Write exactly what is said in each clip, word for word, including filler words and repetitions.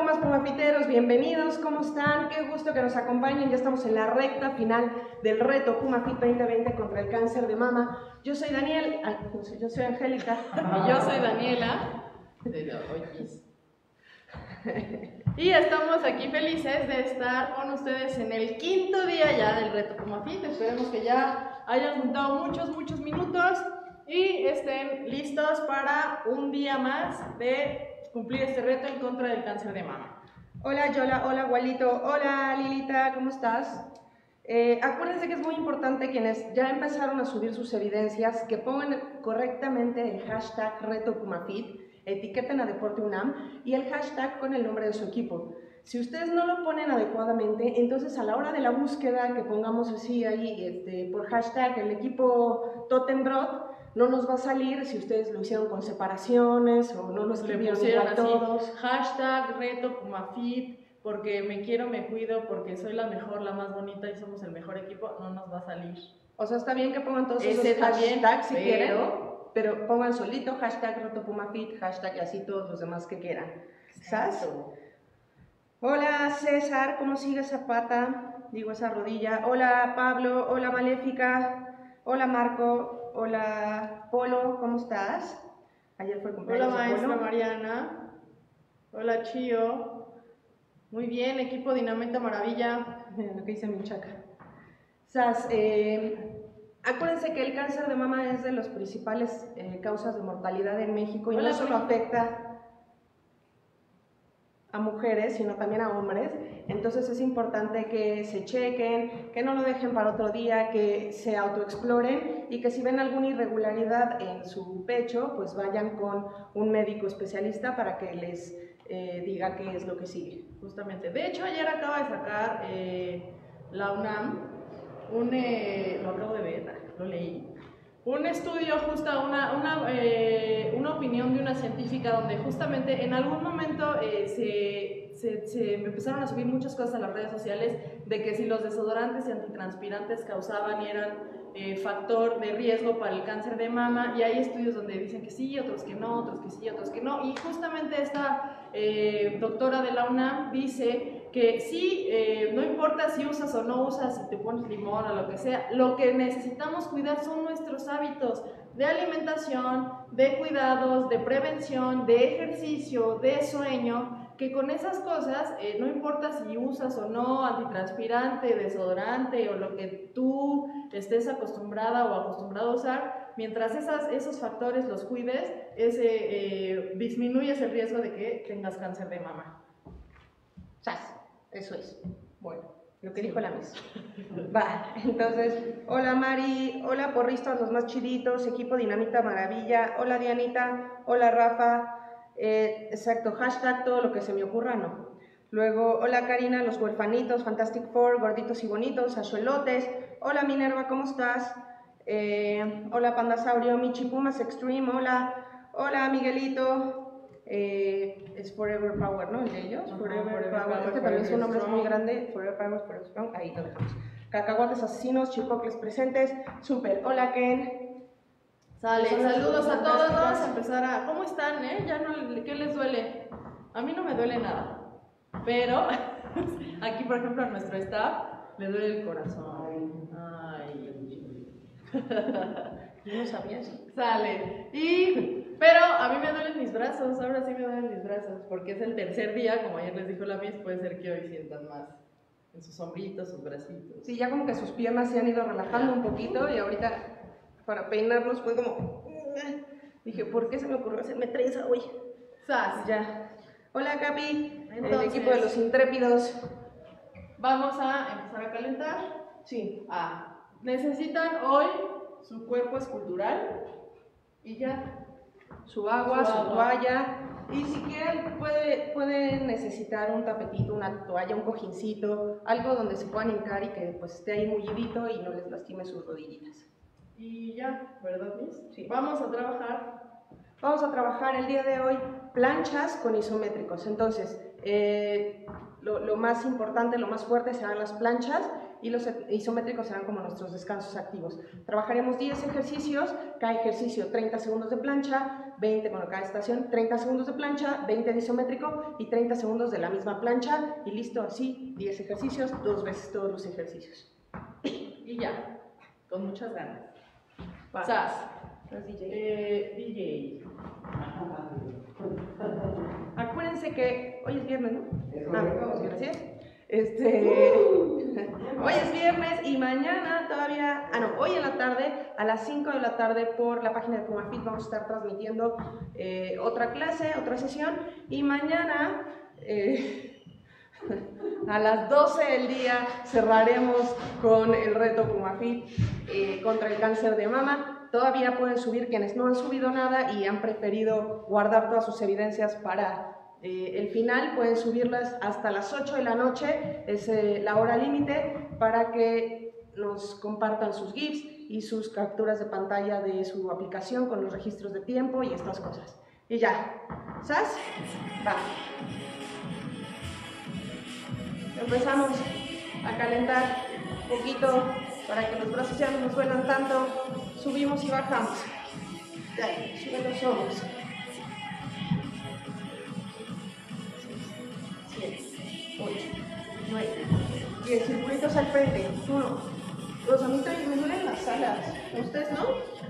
Pumas, Pumafiteros, bienvenidos, ¿cómo están? Qué gusto que nos acompañen, ya estamos en la recta final del reto Pumafit veinte veinte contra el cáncer de mama. Yo soy Daniel, ay, no sé, yo soy Angélica. Y yo soy Daniela. Y estamos aquí felices de estar con ustedes en el quinto día ya del reto Pumafit. Esperemos que ya hayan juntado muchos, muchos minutos y estén listos para un día más de cumplir este reto en contra del cáncer de mama. Hola Yola, hola Gualito, hola Lilita, ¿cómo estás? Eh, acuérdense que es muy importante quienes ya empezaron a subir sus evidencias que pongan correctamente el hashtag reto Pumafit, etiqueten a Deporte UNAM y el hashtag con el nombre de su equipo. Si ustedes no lo ponen adecuadamente, entonces a la hora de la búsqueda que pongamos así ahí este, por hashtag el equipo Totembrot, no nos va a salir si ustedes lo hicieron con separaciones o no lo escribieron igual así, todos. Hashtag reto Pumafit, porque me quiero, me cuido, porque soy la mejor, la más bonita y somos el mejor equipo, no nos va a salir. O sea, está bien que pongan todos Ese esos también, hashtags si pero... quieren, pero pongan solito hashtag reto Pumafit, hashtag y así todos los demás que quieran. ¿Sabes? Hola César, ¿cómo sigue esa pata? Digo, esa rodilla. Hola Pablo, hola Maléfica, hola Marco, hola Polo, ¿cómo estás? Ayer fue el cumpleaños Hola de maestra Polo. Mariana, hola Chío, muy bien, equipo Dinamita Maravilla. Miren lo que dice mi chaca. Sas, eh, acuérdense que el cáncer de mama es de las principales eh, causas de mortalidad en México y hola, no solo afecta a mujeres, sino también a hombres. Entonces es importante que se chequen, que no lo dejen para otro día, que se autoexploren y que si ven alguna irregularidad en su pecho, pues vayan con un médico especialista para que les eh, diga qué es lo que sigue. Justamente. De hecho, ayer acaba de sacar eh, la UNAM, un, eh, lo acabo de ver, lo leí, un estudio, justo una, una, eh, una opinión de una científica donde justamente en algún momento eh, se, se, se empezaron a subir muchas cosas a las redes sociales de que si los desodorantes y antitranspirantes causaban y eran eh, factor de riesgo para el cáncer de mama, y hay estudios donde dicen que sí, otros que no, otros que sí, otros que no, y justamente esta eh, doctora de la UNAM dice que sí, eh, no importa si usas o no usas, si te pones limón o lo que sea, lo que necesitamos cuidar son nuestros hábitos de alimentación, de cuidados, de prevención, de ejercicio, de sueño, que con esas cosas, eh, no importa si usas o no antitranspirante, desodorante o lo que tú estés acostumbrada o acostumbrado a usar, mientras esas, esos factores los cuides, ese, eh, disminuyes el riesgo de que tengas cáncer de mama. ¡Sas! Eso es. Bueno, lo que sí dijo la mesa. Va, entonces, hola Mari, hola porristas, los más chiditos, equipo Dinamita Maravilla, hola Dianita, hola Rafa, eh, exacto, hashtag todo lo que se me ocurra, no. Luego, hola Karina, los huerfanitos, Fantastic Four, gorditos y bonitos, axolotes, hola Minerva, ¿cómo estás? Eh, hola Pandasaurio, Michi Pumas Extreme, hola, hola Miguelito. Eh, es Forever Power, ¿no? El de ellos, Ajá, Forever, Forever Power, Power, es que también Forever su nombre es muy Strong. grande, Forever Power, Forever Strong, ahí lo dejamos. Cacahuates asesinos, chipocles presentes, súper, hola Ken. Sale, Son las saludos a todos, fantásticas. vamos a empezar a... ¿Cómo están, eh? Ya no, ¿qué les duele? A mí no me duele nada, pero aquí, por ejemplo, a nuestro staff le duele el corazón. Ay. Yo no sabía eso. Sale, y... Pero a mí me duelen mis brazos, ahora sí me duelen mis brazos, porque es el tercer día, como ayer les dijo la Miss, puede ser que hoy sientan más en sus hombritos, sus bracitos. Sí, ya como que sus piernas se han ido relajando un poquito y ahorita para peinarnos fue como... Dije, ¿por qué se me ocurrió hacerme trenza hoy? ¡Sas! Ya. Hola Capi, Entonces, el equipo de los intrépidos. Vamos a empezar a calentar. Sí. Ah, necesitan hoy su cuerpo escultural y ya. Su agua, Su su, agua. toalla, y si quieren puede, pueden necesitar un tapetito, una toalla, un cojincito, algo donde se puedan hincar y que pues esté ahí mullidito y no les lastime sus rodillitas. Y ya, ¿verdad, Miss? Sí. Vamos a trabajar. Vamos a trabajar el día de hoy. planchas con isométricos. Entonces, eh, lo, lo más importante, lo más fuerte serán las planchas y los isométricos serán como nuestros descansos activos. Trabajaremos diez ejercicios, cada ejercicio treinta segundos de plancha, veinte, bueno, cada estación, treinta segundos de plancha, veinte de isométrico y treinta segundos de la misma plancha y listo, así, diez ejercicios, dos veces todos los ejercicios. Y ya, con muchas ganas. Va. Sas, Sas D J. eh, D J. Acuérdense que hoy es viernes, ¿no? Ah, vamos, gracias. Este, hoy es viernes y mañana todavía, ah no, hoy en la tarde, a las cinco de la tarde por la página de PumaFit vamos a estar transmitiendo eh, otra clase, otra sesión y mañana eh, a las doce del día cerraremos con el reto PumaFit eh, contra el cáncer de mama. Todavía pueden subir quienes no han subido nada y han preferido guardar todas sus evidencias para Eh, el final, pueden subirlas hasta las ocho de la noche, es eh, la hora límite, para que nos compartan sus GIFs y sus capturas de pantalla de su aplicación con los registros de tiempo y estas cosas. Y ya, ¿sabes? Va. Empezamos a calentar un poquito para que los brazos ya no nos duelan tanto. Subimos y bajamos. Ya, suben los hombros. ocho, nueve, diez, circulitos al frente, uno, dos, a mí también me duelen las alas, ¿a ustedes no?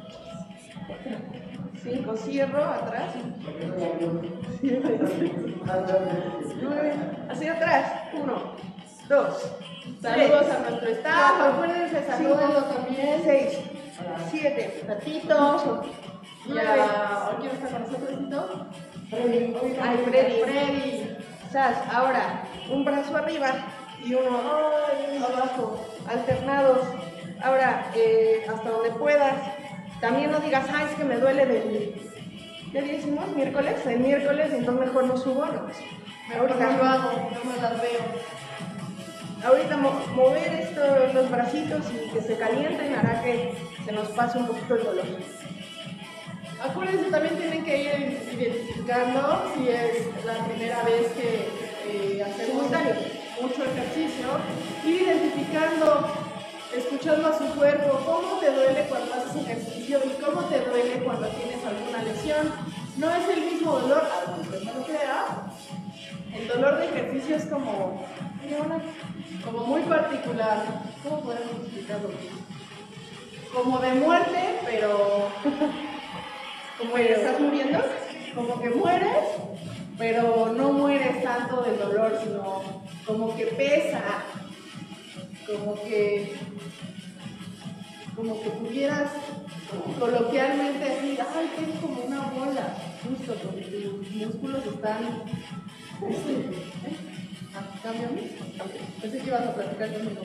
cinco, cierro, atrás, siete, nueve, hacia atrás, uno, dos, Saludos a nuestro staff, acuérdense, salúdenlo también. seis, siete, Tatito. ocho, Y a, ¿quién está con nosotros, Tito? Freddy, ay, Freddy, Freddy. Sas, ahora, un brazo arriba y uno ay, abajo, alternados. Ahora, eh, hasta donde puedas. También no digas, ay, es que me duele del... ¿Qué día hicimos? ¿Miércoles? El miércoles, entonces mejor no subo, no. Ahorita no lo hago, no me las veo. Ahorita mo mover estos, los bracitos y que se calienten hará que se nos pase un poquito el dolor. Acuérdense, también tienen que ir identificando si es la primera vez que eh, hacemos mucho ejercicio, ir identificando, escuchando a su cuerpo, cómo te duele cuando haces ejercicio y cómo te duele cuando tienes alguna lesión. No es el mismo dolor, aunque no lo crea, el dolor de ejercicio es como, como muy particular. ¿Cómo podemos explicarlo? Como de muerte, pero... ¿Como que estás muriendo? Como que mueres, pero no mueres tanto del dolor, sino como que pesa, como que, como que pudieras coloquialmente decir, ay, que es como una bola, justo porque tus músculos están... ¿Eh? ¿Cambio a mí? Pensé que ibas a platicar conmigo.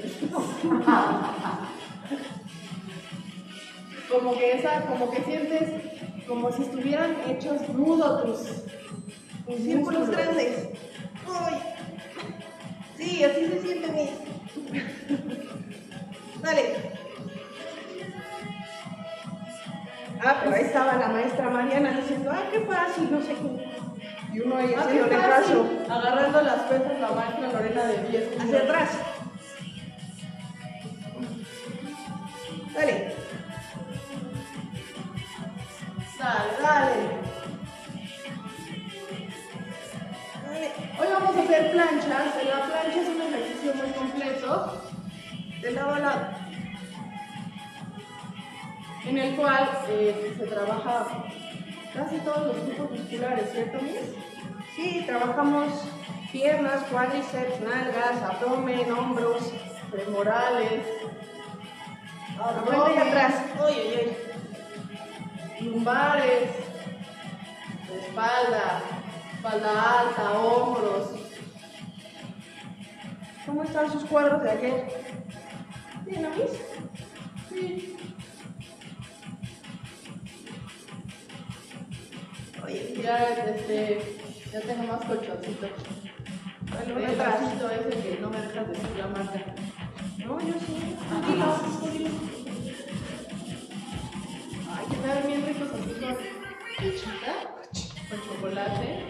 Como que esa, como que sientes como si estuvieran hechos nudos tus, tus Círculos músculos grandes. Uy. Sí, así se siente mi. Dale. Ah, pero ahí estaba la maestra Mariana diciendo, ay, qué fácil, no sé qué. Y uno ahí Ah, haciendo qué el fácil. caso. Agarrando las pesas la maestra Lorena de diez. Hacia atrás. Dale. Dale, dale. Dale. Hoy vamos a hacer planchas. La plancha es un ejercicio muy completo, De lado a lado. en el cual eh, se trabaja casi todos los grupos musculares, ¿cierto, Miss? Sí, trabajamos piernas, cuádriceps, nalgas, abdomen, hombros, Femorales, al frente y atrás. Uy, uy, uy. lumbares, espalda, espalda alta, hombros. ¿Cómo están sus cuadros de ayer? ¿Bien, Amis? Sí. Oye, Ya, este, ya tengo más colchoncito. dale El uno atrás. bracito ese que no me dejas decir la marca. No, yo sí. Dilo, dilo. Ay, que saben bien ricos así con lechita. con chocolate.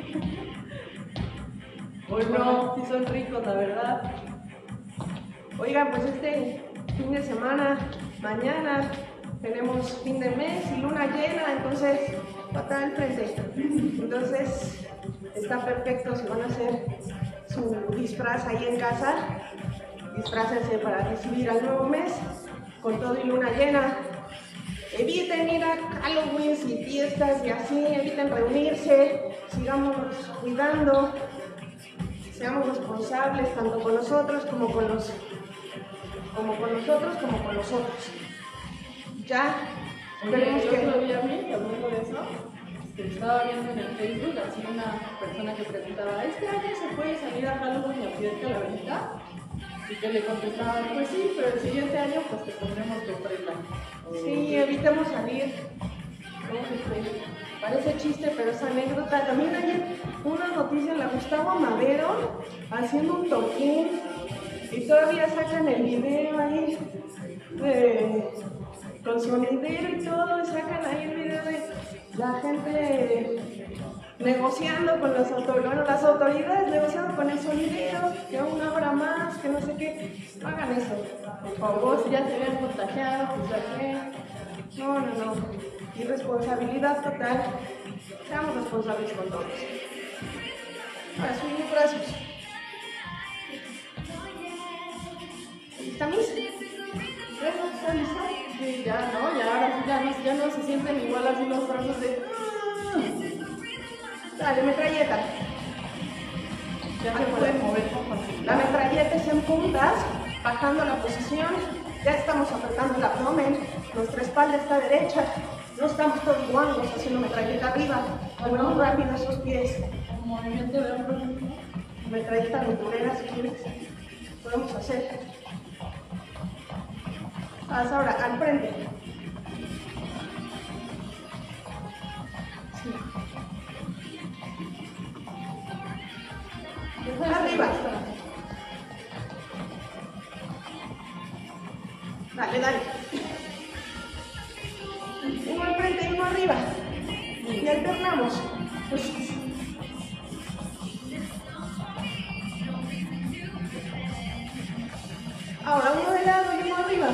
Hoy no, sí son ricos, la verdad. Oigan, pues este fin de semana, mañana, tenemos fin de mes y luna llena, entonces va a estar al frente. Entonces está perfecto si van a hacer su disfraz ahí en casa. Disfrácense para recibir al nuevo mes con todo y luna llena. Eviten ir a Halloween y fiestas y así, eviten reunirse, sigamos cuidando, seamos responsables tanto con nosotros como con los como con nosotros como con los otros. Ya, Esperemos que... El otro día, hablando de eso, este, estaba viendo en el Facebook así una persona que preguntaba, ¿este año se puede salir a Halloween y a pedir calaverita? Y que le contestaban, pues sí, pero el siguiente año pues te pondremos de ofrenda. Sí, evitemos salir. ¿Cómo se fue? Parece chiste, pero es anécdota. También ayer una noticia en la Gustavo Madero haciendo un toquín y todavía sacan el video ahí de, con sonidero y todo, y sacan ahí el video de la gente negociando con las autoridades, bueno, las autoridades negociando con el sonidero, que aún habrá más, que no sé qué. No hagan eso, por favor. Si ya se habían contagiado, pues ya qué. No, no, no. Irresponsabilidad total. Seamos responsables con todos. Ahora, subir brazos. ¿Lista, Miss? ¿Está lista? Sí, ya no, ya ahora sí ya no, ya no se sienten igual así los brazos de... Dale, metralleta. Ya se pueden mover con facilidad. La metralleta es en puntas, bajando la posición. Ya estamos apretando el abdomen. Nuestra espalda está derecha. No estamos todos guangos haciendo metralleta arriba. Movemos rápido esos pies. Un movimiento de hombros. Metralleta aventurera, si quieres. Podemos hacer. Haz ahora, al frente. Sí. Arriba. Dale, dale. Uno al frente y uno arriba. Y alternamos. Ahora uno de lado y uno arriba.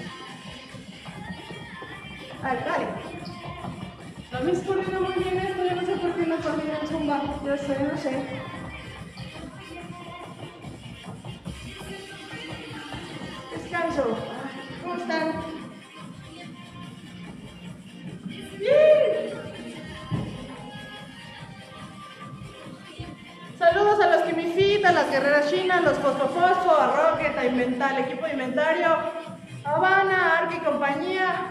Dale, dale. La Miss coordina muy bien esto, yo no sé por qué no coordina en zumba. Yo sé, no sé. Descanso. ¿Cómo están? ¡Bien! Saludos a los Kimifit, a las guerreras chinas, los Fosfofosfo, a Rocket, a Inventar, el equipo de inventario, a Habana, Arca y compañía,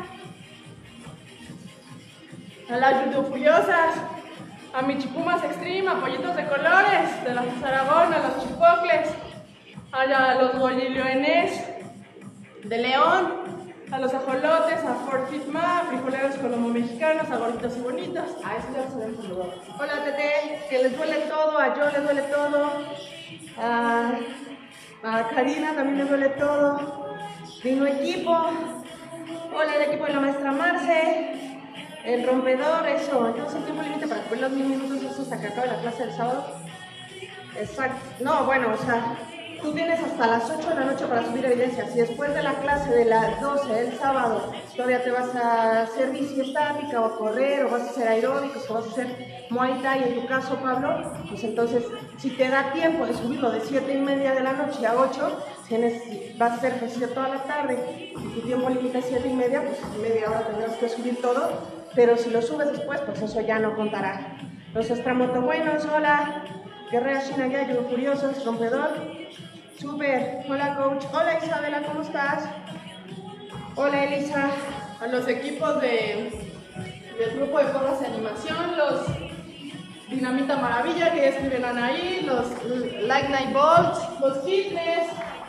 a las Judo Furiosas, a Michipumas Extreme, a Pollitos de Colores, de las Aragón, a los Chipocles, a los Golilioenés de León, a los ajolotes, a Fort Fitma, frijoleros colombo mexicanos, a gorditos y bonitos. A eso ya los habíamos saludado. Hola, Tete, que les duele todo, a Yo les duele todo, a, a Karina también les duele todo, vino equipo, hola el equipo de la maestra Marce, el rompedor, eso, entonces el tiempo límite para cubrir los mil minutos, eso hasta que acabe la clase del sábado. Exacto, no, bueno, o sea, tú tienes hasta las ocho de la noche para subir evidencia. Si después de la clase de las doce del sábado todavía te vas a hacer bici estática o a correr o vas a hacer aeróbicos o vas a hacer Muay Thai en tu caso, Pablo, pues entonces si te da tiempo de subirlo de siete y media de la noche a ocho, tienes, vas a hacer ejercicio toda la tarde y tu tiempo límite es siete y media, pues media hora tendrás que subir todo, pero si lo subes después, pues eso ya no contará. Los extramotobuenos, hola, Guerrera China, ya, yo curiosos, rompedor. Super, hola coach, hola Isabela, ¿cómo estás? Hola Elisa. A los equipos de, del grupo de porras de animación, los Dinamita Maravilla que ya escribirán ahí, los Like Night Bolts, los Fitness,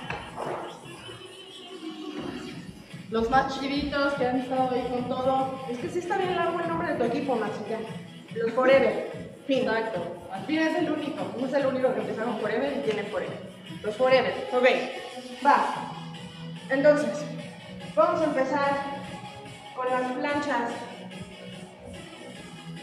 los más chiditos que han estado ahí con todo. Es que sí está bien largo el nombre de tu equipo, Maxita. Los Forever. Fin. Exacto, al fin es el único. No es el único que empezaron Forever y tiene Forever. Los Forever. Ok, va. Entonces, vamos a empezar con las planchas.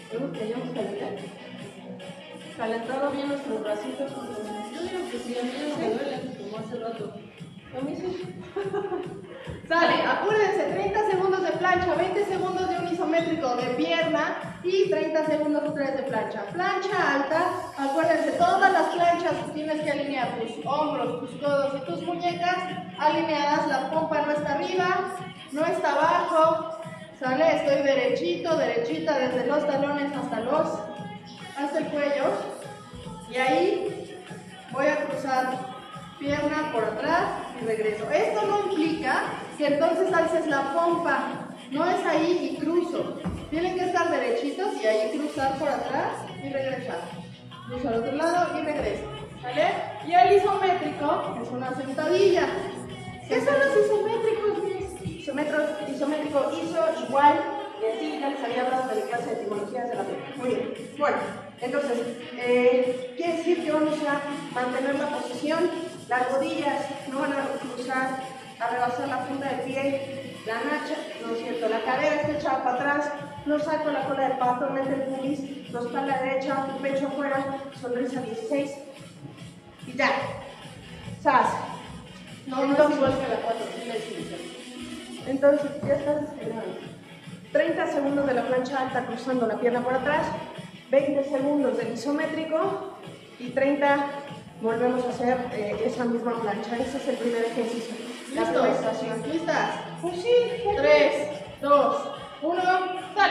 Vemos que hayamos calentado. Calentado bien nuestros bracitos. Yo digo que sí, a mí ya no me duele, como hace rato. A mí sí. Sale, acuérdense, treinta segundos de plancha, veinte segundos de un isométrico de pierna y treinta segundos otra vez de plancha. Plancha alta, acuérdense, todas las planchas tienes que alinear tus hombros, tus codos y tus muñecas alineadas, la pompa no está arriba, no está abajo, sale, estoy derechito, derechita desde los talones hasta los, hasta el cuello y ahí voy a cruzar pierna por atrás y regreso. Esto no implica que entonces alces la pompa, no es ahí y cruzo. Tienen que estar derechitos y ahí cruzar por atrás y regresar. Cruzo al otro lado y regreso. ¿Vale? Y el isométrico es una sentadilla. ¿Qué son los isométricos, mis? Isométricos, isométrico, iso, igual. Y así ya les había hablado de la clase de etimologías de la pierna. Muy bien. Bueno, entonces, eh, quiere decir que vamos a mantener la posición. Las rodillas no van a cruzar, a rebasar la punta del pie, la nacha, no es cierto, la cadera está echada para atrás, no saco la cola del pato, mete el pubis, los espalda derecha, pecho afuera, sonrisa dieciséis y ya. ¡Sas! No, no es igual que la cuatro, sí, sí, sí. Entonces, ya estás treinta segundos de la plancha alta cruzando la pierna por atrás, veinte segundos del isométrico y treinta volvemos a hacer eh, esa misma plancha. Ese es el primer ejercicio. ¿Listos? ¿Listas? Pues sí. tres, dos, uno, dale.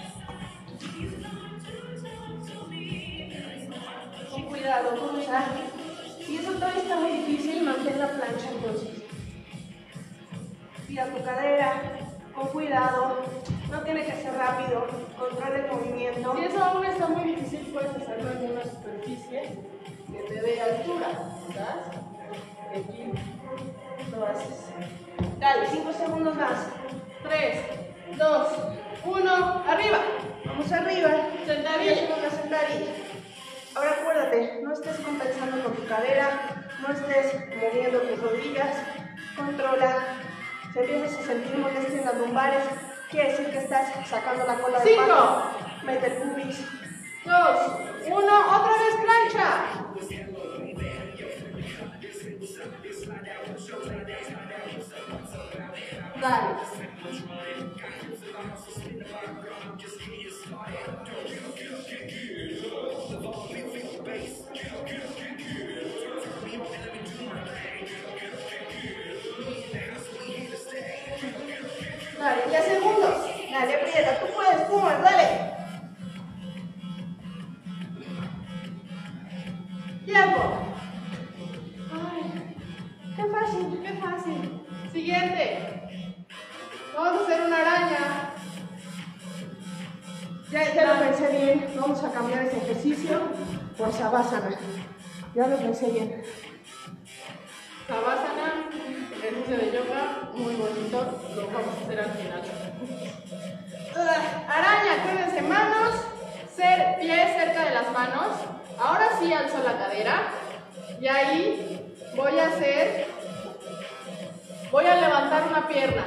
Con cuidado, cruza. Y eso todavía está muy difícil, mantén la plancha entonces. Tira tu cadera, con cuidado. No tiene que ser rápido, control el movimiento. Si eso aún está muy difícil, puedes hacerlo en una superficie que te dé altura, ¿verdad? Aquí lo haces. Dale, cinco segundos más. tres, dos, uno, arriba. Vamos arriba. Sentadilla. Una sentadilla. Ahora acuérdate, no estés compensando con tu cadera, no estés moviendo tus rodillas. Controla. Si empiezas a sentir molestia en las lumbares, quiere decir que estás sacando la cola del pato. Mete el pubis. dos, uno, otra vez plancha. Dale. Dale, diez segundos. Dale, aprieta, tú puedes, Pumas, dale. Tiempo. Ay, qué fácil, qué fácil. Siguiente. Vamos a hacer una araña. Ya, ya lo pensé bien. Vamos a cambiar ese ejercicio por Savasana. Ya lo pensé bien. Savasana, ejercicio de yoga, muy bonito. Lo vamos a hacer al final. Uh, araña, acuérdense, manos, ser, pies cerca de las manos. Ahora sí alzo la cadera. Y ahí voy a hacer, voy a levantar una pierna.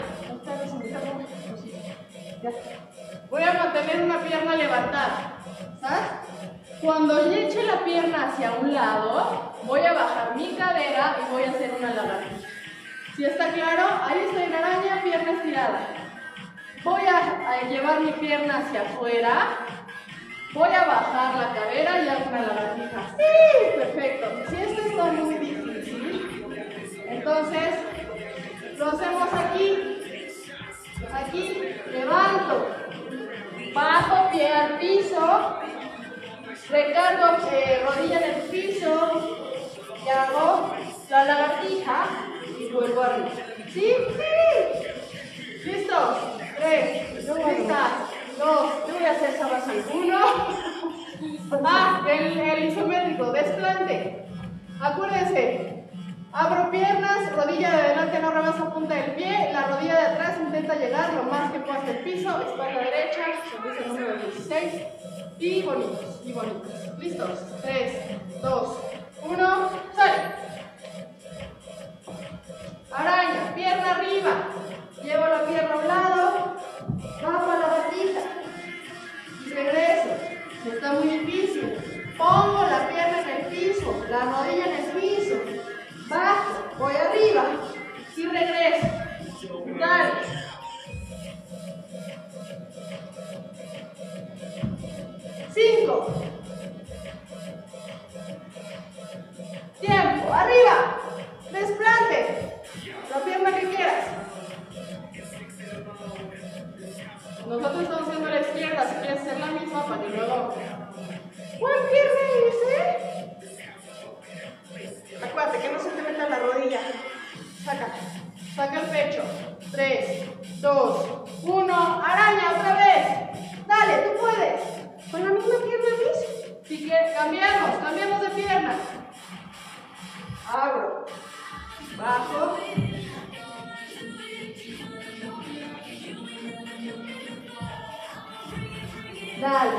Voy a mantener una pierna levantada. ¿Sabes? Cuando yo eche la pierna hacia un lado, voy a bajar mi cadera y voy a hacer una lagartija. ¿Sí está claro? Ahí estoy en araña, pierna estirada. Voy a, a llevar mi pierna hacia afuera. Voy a bajar la cadera y hago una lagartija. ¡Sí! Perfecto. Si esto está muy difícil, entonces lo hacemos aquí. Aquí, levanto. Bajo pie al piso. Recargo eh, rodilla en el piso. Y hago la lagartija y vuelvo arriba. ¿Sí? ¡Sí! ¿Listos? Tres. ¿Listas? Dos, yo voy a hacer Savasana. Uno. Ah, el, el isométrico, desplante. Acuérdense, abro piernas, rodilla de adelante no rebasa punta del pie, la rodilla de atrás intenta llegar lo más que pueda hasta el piso, espalda derecha, sonrisa número dieciséis. Y bonitos, y bonitos. ¿Listos? tres, dos, uno, sale. Araña, pierna arriba. Llevo la pierna a un lado. Bajo a la batita y regreso. pierna. Abro. Bajo. Dale.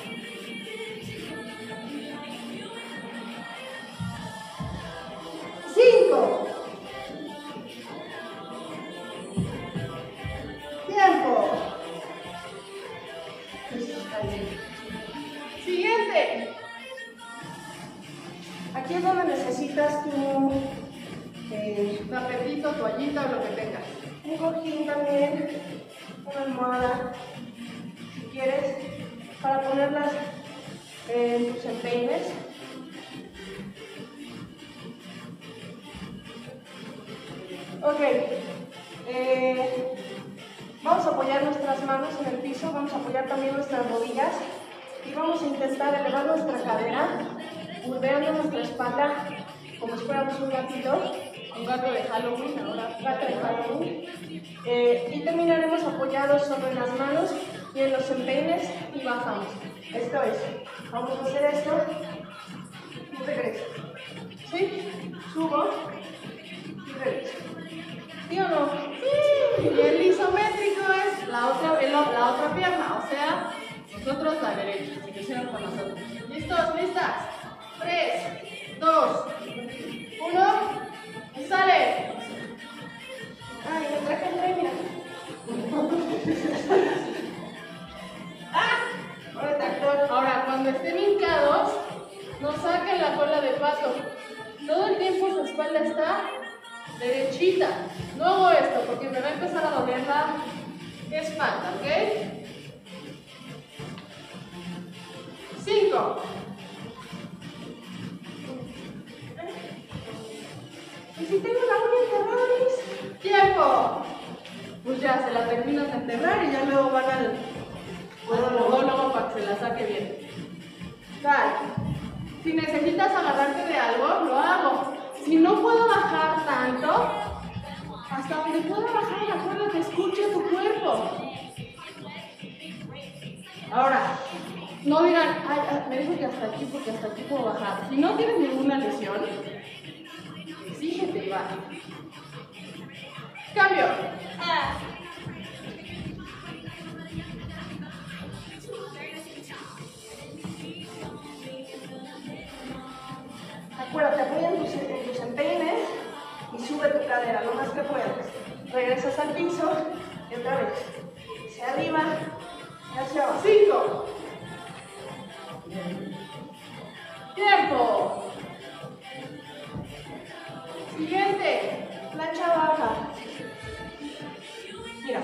Cinco. Tiempo. Siguiente. Aquí es donde necesitas tu Eh, tapetito, toallita o lo que tengas. un cojín también, una almohada, si quieres, para ponerlas en tus empeines. Ok, eh, vamos a apoyar nuestras manos en el piso, vamos a apoyar también nuestras rodillas y vamos a intentar elevar nuestra cadera, curveando nuestra espalda como si fuéramos un gatito. Un gato de Halloween, ahora. Gato de Halloween. Eh, y terminaremos apoyados sobre las manos y en los empeines y bajamos. Esto es, vamos a hacer esto y regreso. ¿Sí? Subo y regreso. ¿Sí o no? Sí. Y el isométrico es la otra, el, la otra pierna, o sea, nosotros la derecha, si quisieran con nosotros. ¿Listos? ¿Listas? Tres, dos, uno. Y sale. Ay, me traje el rey, mira. ¡Ah! Ahora tractor. Ahora, cuando estén hincados, no saquen la cola de pato. Todo el tiempo su espalda está derechita. No hago esto porque me va a empezar a doler la espalda, ¿ok? Cinco. ¿Y si tengo la uña enterrada, Liz? ¡Tiempo! Pues ya se la terminas de enterrar y ya luego van al podólogo para que se la saque bien. Dale. Si necesitas agarrarte de algo, lo hago. Si no puedo bajar tanto, hasta donde pueda bajar, acuérdate, escucha tu cuerpo. Ahora, no digan, ay, ay, me dijo que hasta aquí porque hasta aquí puedo bajar. Si no tienes ninguna lesión, exígete y baja. Cambio. Ah. Acuérdate, apoya en tus, en tus empeines y sube tu cadera lo más que puedas. Regresas al piso y otra vez. Hacia arriba y hacia abajo. Cinco. Tiempo. Siguiente. Plancha baja. Mira.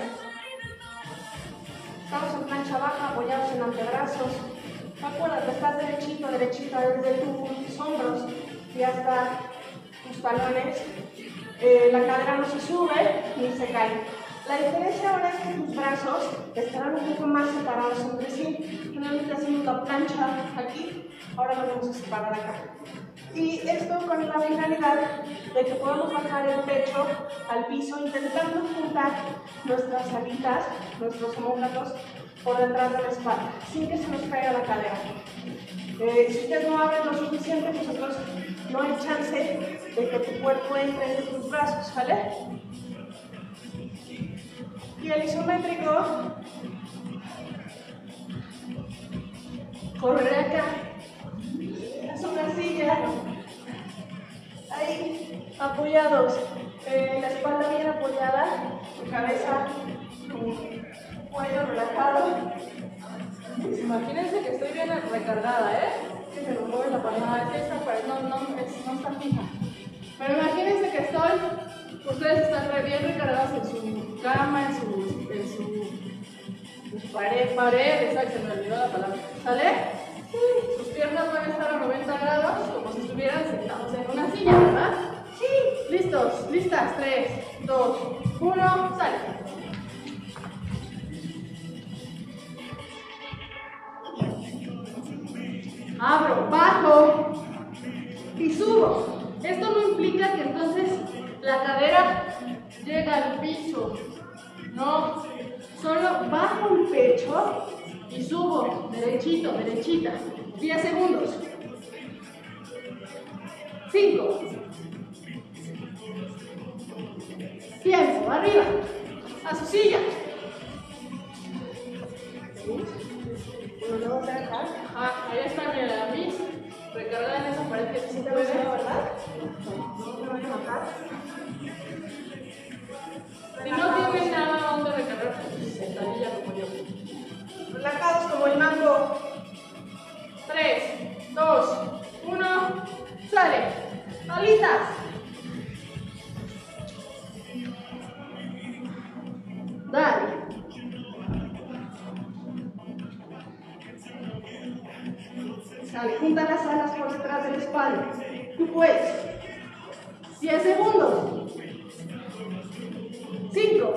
Estamos en plancha baja, apoyados en antebrazos. Acuérdate, estás derechito, derechita desde tus hombros y hasta tus talones. Eh, la cadera no se sube ni se cae. La diferencia ahora es que tus brazos estarán un poco más separados entre sí. Generalmente hacemos la plancha aquí, ahora nos vamos a separar acá. Y esto con la finalidad de que podamos bajar el pecho al piso intentando juntar nuestras alitas, nuestros omóplatos por detrás de la espalda, sin que se nos caiga la cadera. Eh, si ustedes no abren lo suficiente, nosotros no hay chance de que tu cuerpo entre entre tus brazos, ¿vale? Y el isométrico, correr acá, es una silla, ahí, apoyados, eh, la espalda bien apoyada, tu cabeza, tu cuello relajado. Imagínense que estoy bien recargada, ¿eh? Que se nos mueve la palma. No, es esa, pero no, no, es, no está fija. Pero imagínense que estoy, ustedes están re bien recargados en su cama, en su, en su, en su pared, pared, exacto, se me olvidó la palabra. ¿Sale? Sí. Sus piernas van a estar a noventa grados, como si estuvieran sentados en una silla, ¿verdad? Sí. ¿Listos? ¿Listas? tres, dos, uno, sale. Abro, bajo y subo. Esto no implica que entonces la cadera llega al piso. No, solo bajo el pecho y subo, derechito, derechita. diez segundos. cinco. Tiempo, arriba. A su silla. Uno, dos, tres, cuatro. Ah, ahí está, mira, la Miss. Recargada en esa pared que sí se puede, ¿verdad? No me voy a bajar. Si no tienen nada donde recargar, pues sentadilla como yo. Relajados como el mango. tres, dos, uno, sale. Alitas. Dale. Sale, junta las alas por detrás de la espalda. Tú puedes. diez segundos. cinco.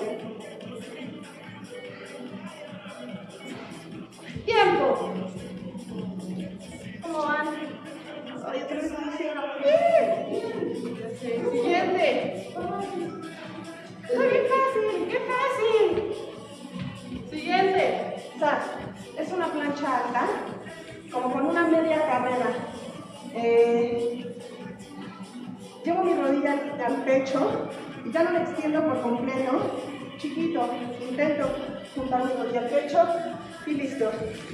Tiempo. ¿Cómo van? Ay, otra vez no hicieron. Sí. Siguiente. ¡Qué fácil! ¡Qué fácil! Siguiente. O sea, es una plancha alta, como con una media carrera. Eh, llevo mi rodilla al, al pecho y ya no la extiendo por completo. Chiquito, intento juntar mi rodilla al pecho y listo.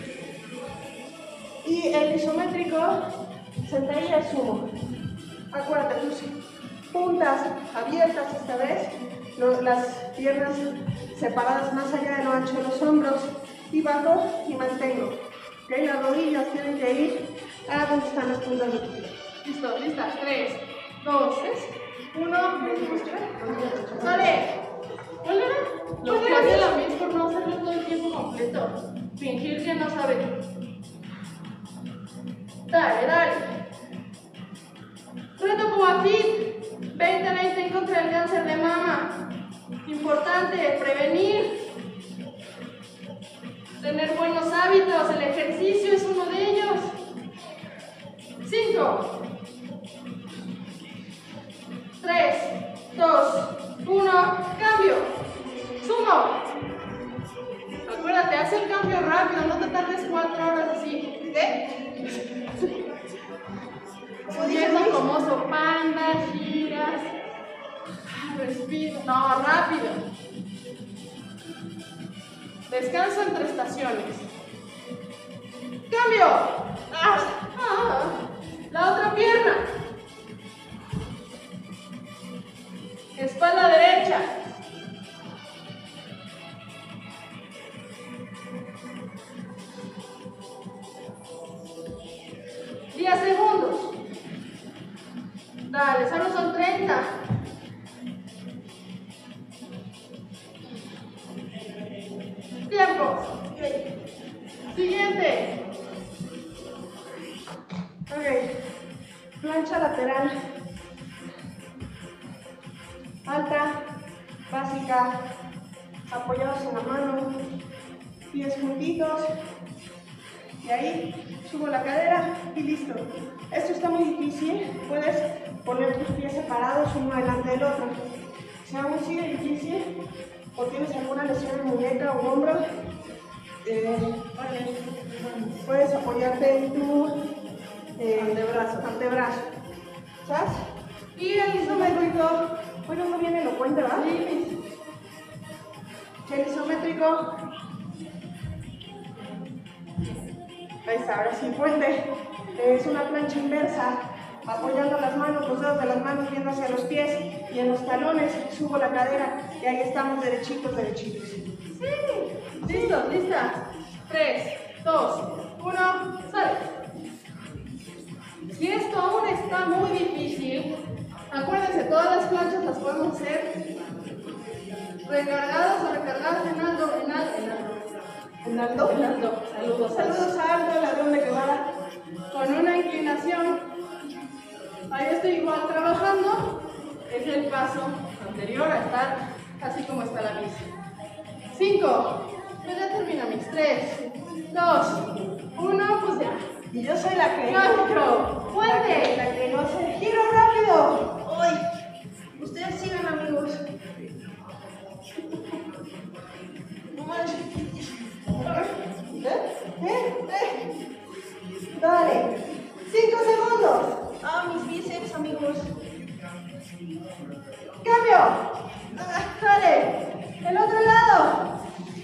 Y el isométrico, sentadilla de sumo. Acuérdate, tus puntas abiertas esta vez, lo, las piernas separadas más allá de lo ancho de los hombros y bajo y mantengo. ¿Okay? Las rodillas tienen que ir a donde están las puntas de tu pie. Listo, lista. tres, dos, uno. ¡Sale! ¿Cuál era? Lo que hace la Miss por no hacerlo todo el tiempo completo. Fingir que no sabe. Dale, dale. Reto Coafit veinte veinte en contra del cáncer de mama. Importante, prevenir. Tener buenos hábitos, el ejercicio es uno de ellos. cinco, tres, dos, uno, cambio. Sumo. Acuérdate, haz el cambio rápido, no te tardes cuatro horas así. ¿Qué? Subiendo como oso panda, giras. Respiro. No, rápido. Descanso entre estaciones. ¡Cambio! ¡Ah! ¡Ah! La otra pierna. Espalda derecha. diez segundos. Dale, solo son treinta. Tiempo. Siguiente. Ok. Plancha lateral. Alta, básica, apoyados en la mano, pies juntitos. Y ahí subo la cadera y listo. Esto está muy difícil. Puedes poner tus pies separados uno delante del otro. Si aún sigue difícil o tienes alguna lesión en muñeca o hombro, eh, puedes apoyarte en tu eh, antebrazo. antebrazo. ¿Sabes? Y el isométrico, bueno, no viene elocuente, ¿verdad? Sí. El isométrico. Ahí está, ahora sí, puente. Es una plancha inversa, apoyando las manos, los dedos de las manos viendo hacia los pies y en los talones subo la cadera y ahí estamos derechitos, derechitos. Sí. Listo, lista. tres, dos, uno, sale. Si esto aún está muy difícil, acuérdense, todas las planchas las podemos hacer recargadas o recargadas en algo, en algo, en algo. En Aldo. En Aldo. Saludos. Saludos a Aldo, ladrón de Guevara. Con una inclinación. Ahí estoy igual trabajando. Es el paso anterior a estar así como está la misa. cinco. Pues ya termina mis. tres, dos, uno, pues ya. Y yo soy la que... ¡Cambio! ¡Puente! La que no hace... ¡Giro rápido! ¡Uy! Ustedes sigan, amigos. No manches. ¿Eh? ¿Eh? ¿Eh? Dale. Cinco segundos. Ah, mis bíceps, amigos. ¡Cambio! Ah, ¡Dale! ¡El otro lado!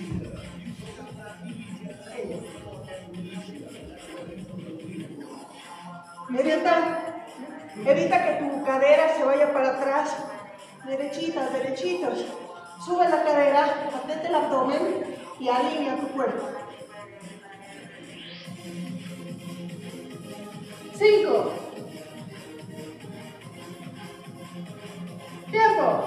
Evita, evita que tu cadera se vaya para atrás. Derechitas, derechitos. Sube la cadera, aprieta el abdomen y alinea tu cuerpo. Cinco. Tiempo.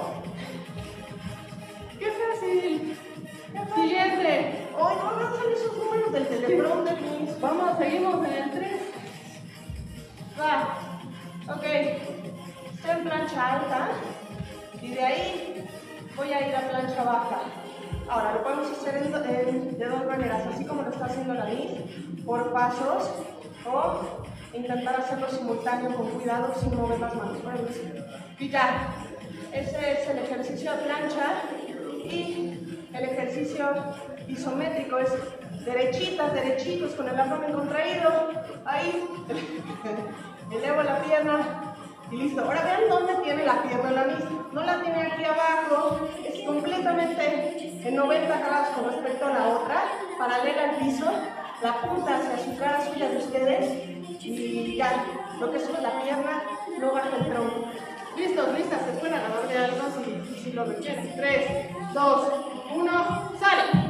¡Qué fácil! Siguiente. Hoy no avanzan esos números del teleprompter. Vamos, seguimos en el tres. Va. Ok. Estoy en plancha alta. Y de ahí voy a ir a plancha baja. Ahora lo podemos hacer en, en, de dos maneras, así como lo está haciendo la Miss, por pasos, o intentar hacerlo simultáneo con cuidado sin mover las manos. Y ya, ese es el ejercicio de plancha. Y el ejercicio isométrico es derechitas, derechitos con el abdomen contraído. Ahí, elevo la pierna. Y listo. Ahora vean dónde tiene la pierna la Miss. No la tiene aquí abajo. Es completamente en noventa grados con respecto a la otra. Paralela al piso. La punta hacia su cara suya de ustedes. Y ya. Lo que sube la pierna no baja el tronco. Listos, listas. Se pueden agarrar de algo si, si lo requieren. tres, dos, uno. ¡Sale!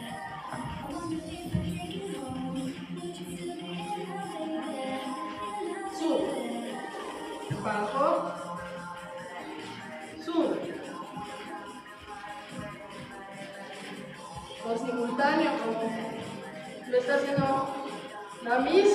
Sube. Bajo, sube, o simultáneo como lo está haciendo la Miss.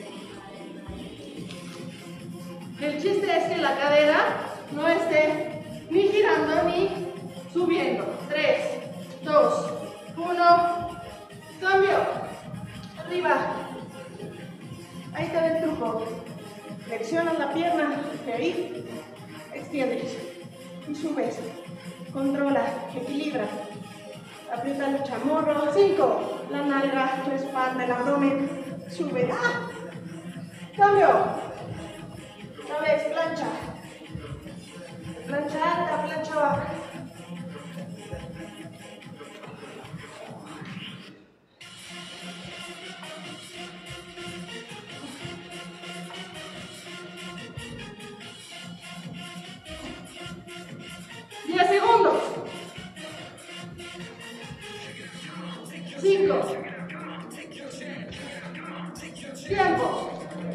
El chiste es que la cadera no esté ni girando ni subiendo. tres, dos, uno, cambio, Arriba. Ahí te ve el truco. Flexionas la pierna, de ahí extiendes y subes, controla, equilibra, aprieta el chamorro, cinco, la nalga, la espalda, el abdomen, sube, ¡ah! Cambio, otra vez, plancha, plancha alta, plancha baja. diez segundos. cinco. Tiempo.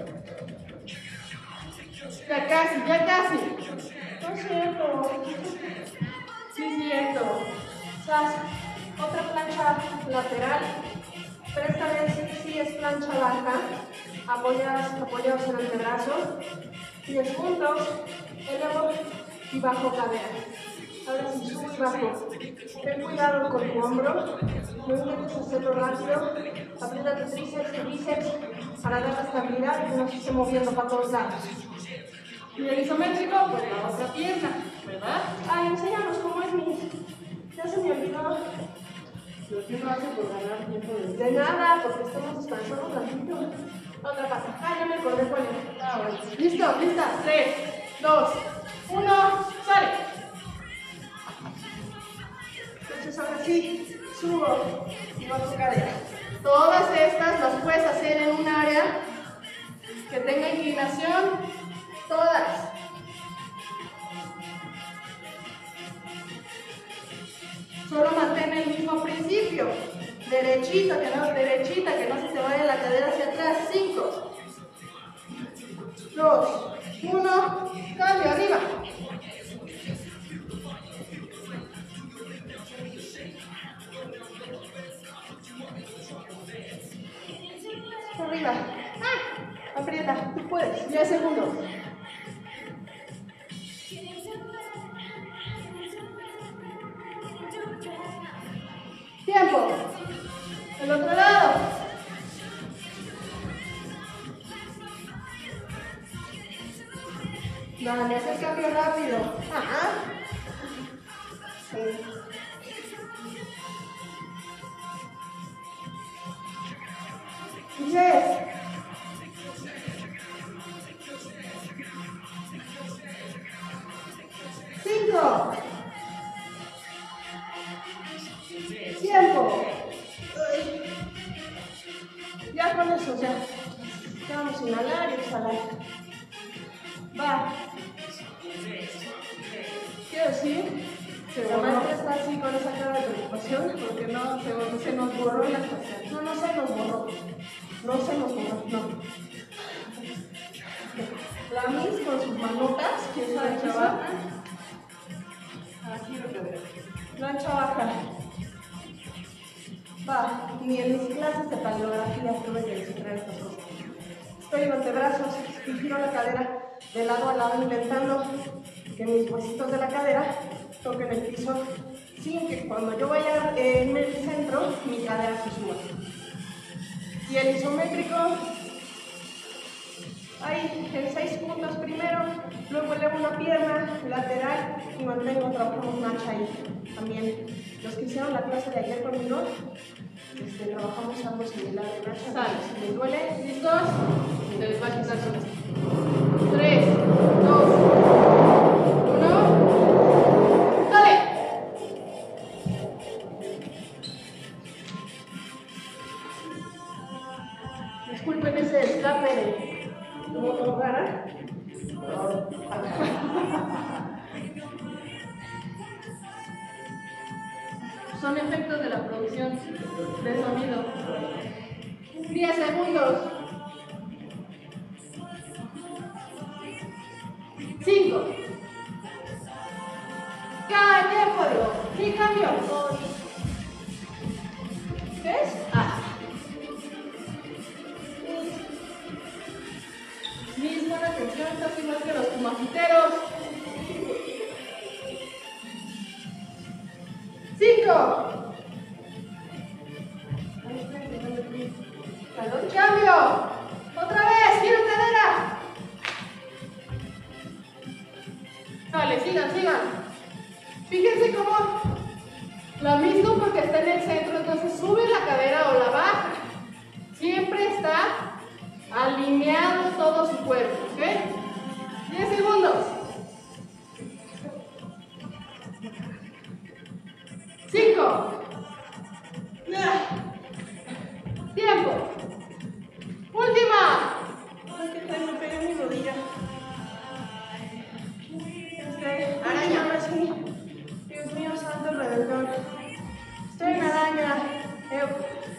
Ya casi, ya casi. No es cierto. Sí, es cierto. Sas, otra plancha lateral, pero esta vez sí es plancha baja, apoyados, apoyados en el antebrazo, diez puntos, elevo y bajo cadera. Ahora sí, subo y bajo. Ten cuidado con tu hombro, no intentes hacerlo rápido, aprieta tu tríceps, tu bíceps, para dar la estabilidad y que no se esté moviendo para todos lados. Y el isométrico, pues la otra pierna, ¿verdad? Ay, enséñanos cómo es mi... Ya se me olvidó. Lo que uno hace por ganar tiempo de... De nada, porque estamos descansando tantito. Otra pasa. Ah, ya me acordé cuál era. Ah, bueno. Listo, lista. tres, dos, uno, sale. Entonces ahora sí, subo y bajo cadera. Todas estas las puedes hacer en un área que tenga inclinación. Todas. Solo mantén el mismo principio. Derechita, que no, derechita, que no se te vaya la cadera hacia atrás. cinco, dos, uno, cambio, arriba. Arriba. Ah, aprieta, tú puedes. diez segundos. Tiempo. El otro lado. Dale, haz el cambio rápido. Ajá. Sí. diez. cinco. Tiempo. Ya con eso, ya. Ya vamos a inhalar y exhalar. Va. Quiero decir, la maestra está así con esa cara de preocupación porque no se, se nos borró la facial. No, no se nos borró. No se nos borró, no. La Miss con sus manotas, que es la ancha baja. Aquí lo que veo. La ancha baja. Va, ni en mis clases de paleografía tuve que descifrar estas cosas. Estoy en antebrazos y giro la cadera de lado a lado intentando que mis huesitos de la cadera toquen el piso sin que cuando yo vaya en el centro mi cadera se suba. Y el isométrico, ahí en seis puntos primero, luego elevo una pierna lateral y mantengo, trabajamos marcha ahí. También los que hicieron la clase de ayer conmigo, este, trabajamos algo similar de marcha. Sale. Si les duele, ¿Listos? Se les va a quitar con esto. tres, dos, uno. ¡Dale! disculpen ese escape de moto rara. Son efectos de la producción de sonido. diez segundos. cinco. Cada tiempo, digo. Sí, cambio. ¿Ves? Ah. Misma atención, casi igual que los pumafiteros. cinco. Cambio. Otra vez, giro cadera. Vale, sigan, sigan. Fíjense cómo la misma porque está en el centro, entonces sube la cadera o la baja. Siempre está alineado todo su cuerpo, ¿ok? diez segundos. cinco. Tiempo. Última. Ay, que me pegué mi rodilla. Este, araña, así. Dios mío, santo redentor. Estoy en araña. Eh,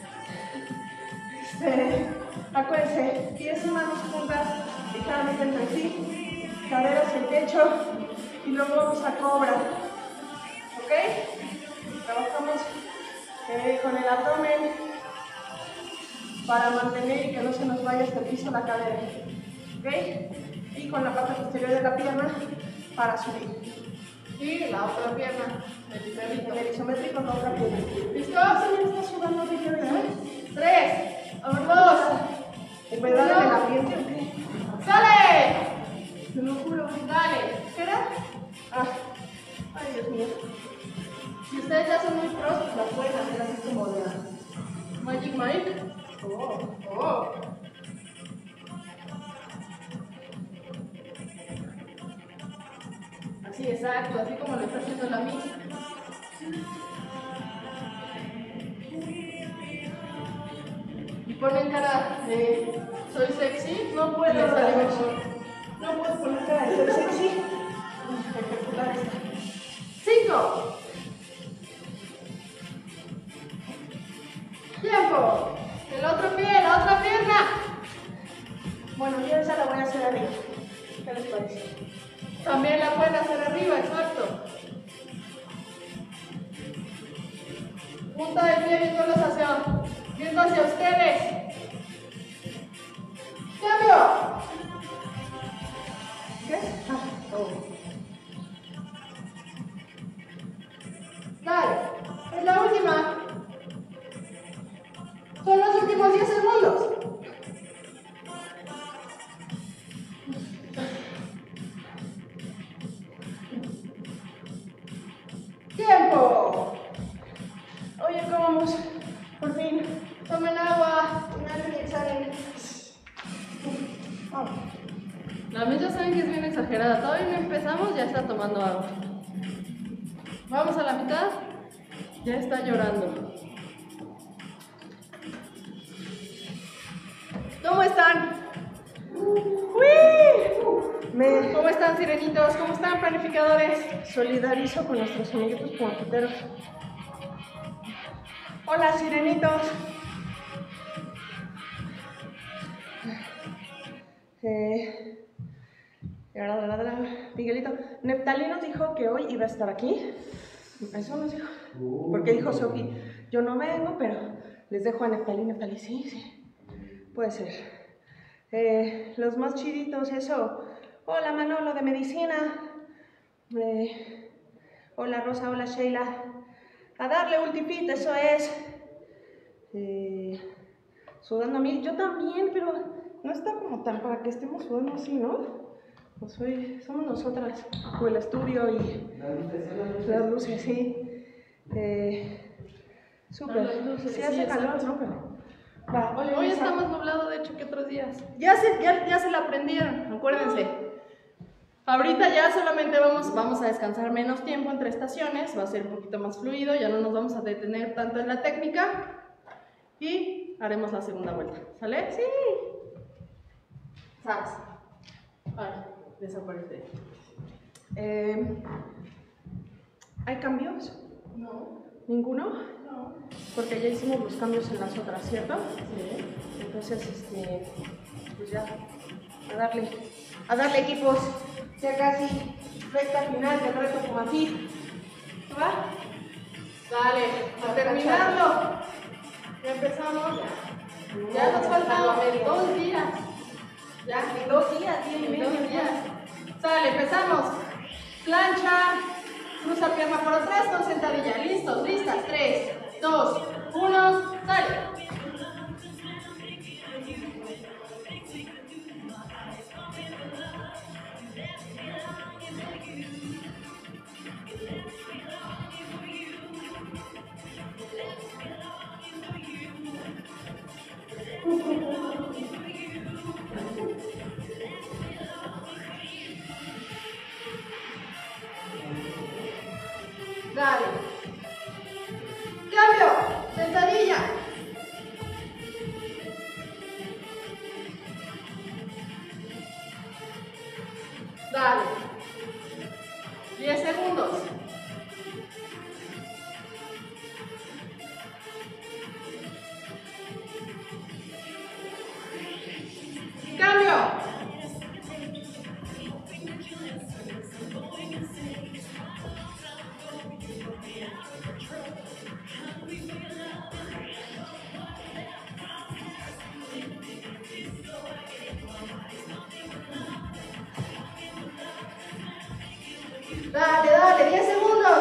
Este, acuérdense, pies y manos juntas, ligeramente entre sí, cadera hacia el techo y luego vamos a cobra. ¿Ok? Trabajamos eh, con el abdomen para mantener y que no se nos vaya hasta el piso la cadera. ¿Ok? Y con la parte posterior de la pierna para subir. Y la otra pierna. El perrito. El isométrico, la otra pierna. ¿Listos? También está sudando de verdad. tres, dos, En verdad de la pierna. ¡sale! Te lo juro. Dale. ¿Qué era? Ah. Ay, Dios mío. Si ustedes ya son muy pros, pues la pueden hacer así como de Magic Mike. Oh. Oh. Así, exacto, así como lo está haciendo la Miss. Y ponen cara de soy sexy, no puedo, Les sale sale mejor. No puedo poner cara de ser sexy. Espectacular está. cinco. Tiempo. El otro pie, la otra pierna. Bueno, yo esa la voy a hacer arriba. ¿Qué les parece? También la pueden hacer arriba, exacto. Punta del pie viéndolos hacia, viendo hacia ustedes. ¡Cambio! ¿Qué? Ah, oh. Dale, es la última. Son los últimos diez segundos. ¡Tiempo! Oye, ¿cómo vamos? Por fin. Tomen agua. Inhalen y exhalen. Oh. La Miss ya saben que es bien exagerada. Todavía no empezamos, ya está tomando agua. Vamos a la mitad. Ya está llorando. ¿Cómo están? ¡Uy! Me ¿Cómo están, sirenitos? ¿Cómo están, planificadores? solidarizo con nuestros amiguitos pompoteros. Hola, sirenitos. Eh, Miguelito, Neftalí nos dijo que hoy iba a estar aquí. Eso nos dijo. Porque dijo Sofi, yo no vengo, pero les dejo a Neftalí. Neftalí, sí, sí. Puede ser. Eh, los más chiditos, eso. Hola, Manolo de medicina. Eh, hola, Rosa. Hola, Sheila. A darle ultipit, eso es. Eh, sudando mil. Yo también, pero no está como tan para que estemos sudando así, ¿no? Pues soy, somos nosotras, o el estudio y las luces, sí. Eh, Súper. Las luces, Sí sí, hace exacto. calor, ¿no? Pero, va, Hoy, hola, hoy Elisa. está más nublado, de hecho, que otros días. Ya se, ya, ya se la aprendieron, acuérdense. Ahorita ya solamente vamos, vamos a descansar menos tiempo entre estaciones, va a ser un poquito más fluido, ya no nos vamos a detener tanto en la técnica y haremos la segunda vuelta. ¿Sale? Sí. ¿Sabes? Ay, desaparece. Eh, ¿Hay cambios? No, ¿Ninguno? no. Porque ya hicimos los cambios en las otras, ¿cierto? Sí. Entonces, este, pues ya, a darle, a darle equipos, ya casi recta final del reto Comafit. ¿Va? Dale, a terminarlo. Ya empezamos. Ya, ya nos faltan dos días. Ya, en dos días, día y En medio. dos días. Sale, empezamos. Plancha, cruza pierna por atrás con sentadilla. Listos, listas. tres, dos, uno, sale. Dale. Cambio. Sentadilla. Dale. diez segundos. Cambio. Dale, dale, diez segundos.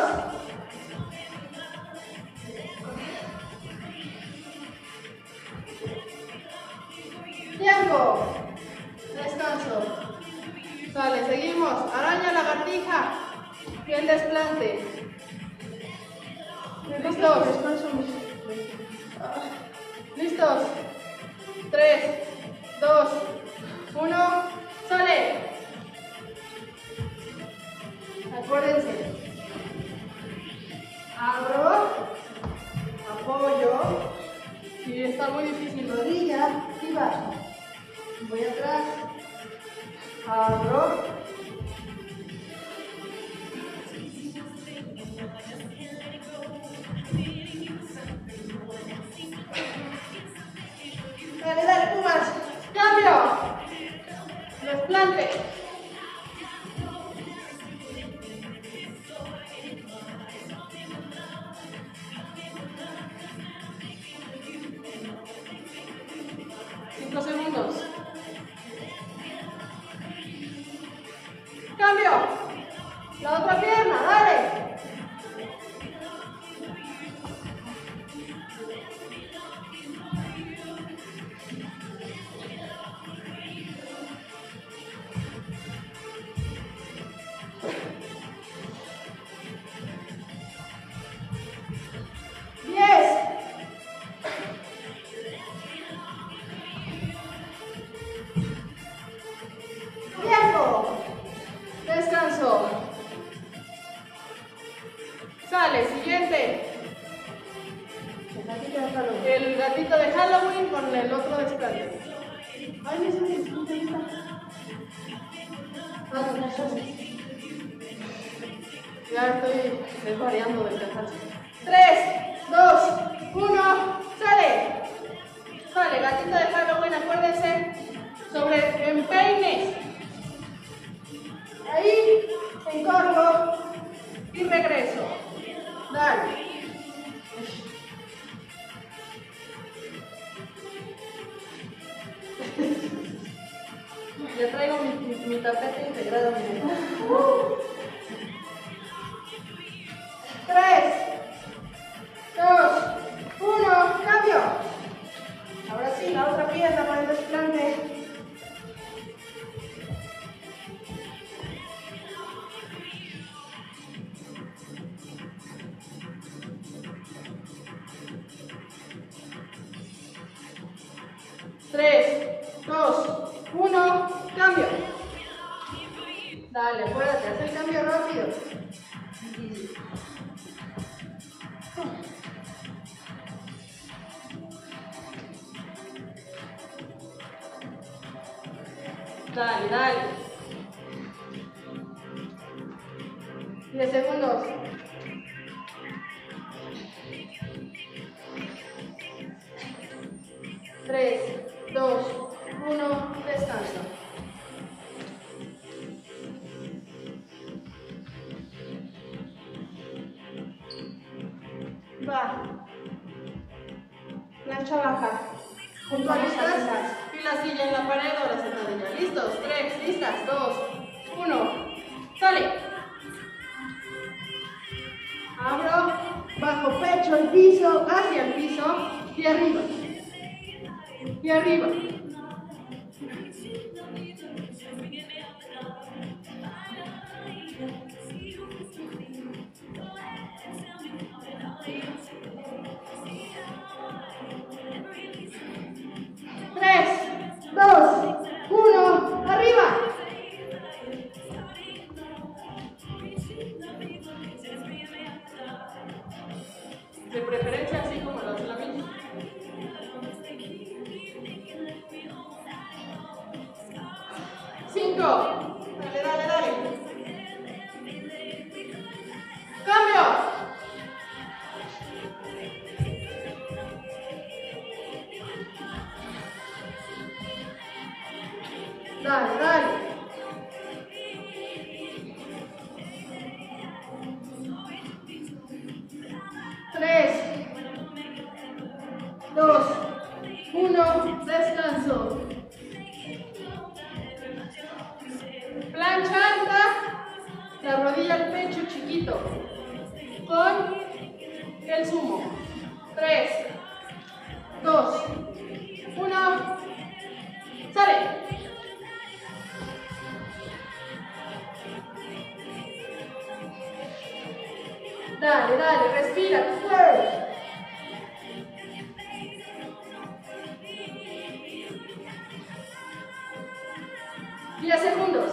Tiempo. Descanso. Sale, seguimos. Araña, lagartija. Piel desplante. ¿Listos? ¿Listos? tres, dos, uno, sale. Acuérdense. Abro, apoyo. Si está muy difícil, rodilla y bajo. Voy atrás. Abro. Dale, dale, Pumas. Cambio. Desplante. Cinco segundos. Cambio. La otra pierna, dale. Tiempo. Descanso. el otro desplante. Ay, me sale el punto ahorita. Ah, no, no, no. Ya estoy desvariando del cansancio. tres, dos, uno, sale. Sale, gatito de Halloween, acuérdense. Sobre empeines. Ahí, encorvo y regreso. Dale. Ya traigo mi, mi, mi tapete integrado. Uh. tres, dos, uno, cambio. Ahora sí, la otra pierna para el desplante. tres, dos, uno, cambio. Dale, acuérdate, haz el cambio rápido. Dale, dale. diez segundos. tres, dos, uno, descanso. Va. Plancha baja. Puntualizas. Y la silla en la pared o la sentadilla. ¿Listos? tres, listas. dos, uno. Sale. Abro. Bajo pecho el piso, hacia el piso y arriba. Y arriba. tres, dos, uno, arriba. De preferencia así como lo hace la misma. cinco. Dale, dale, dale. Cambio. Dale, dale. tres, dos, uno, descanso. Plancha alta, la rodilla al pecho chiquito, con el sumo. tres, dos, uno, sale. Dale, dale, respira, tú puedes. diez segundos.